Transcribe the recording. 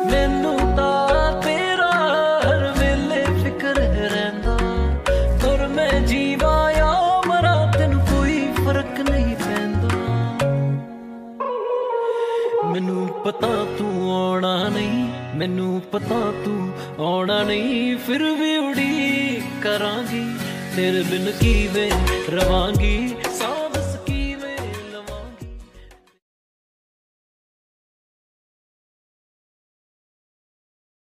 ਮੈਨੂੰ ਤਾਂ ਤੇਰਾ ਹਰ ਵੇਲੇ ਫਿਕਰ ਰਹਿੰਦਾ, ਤੁਰ ਮੈਂ ਜੀਵਾਂ ਜਾਂ ਮਰਾਂ ਤੈਨੂੰ ਕੋਈ ਫਰਕ ਨਹੀਂ ਪੈਂਦਾ। ਮੈਨੂੰ ਪਤਾ ਤੂੰ ਆਉਣਾ ਨਹੀਂ, ਮੈਨੂੰ ਪਤਾ ਤੂੰ ਆਉਣਾ ਨਹੀਂ, ਫਿਰ ਵੀ ਉਡੀਕ ਕਰਾਂਗੀ, ਤੇਰੇ ਬਿਨ ਕਿਵੇਂ ਰਵਾਂਗੀ।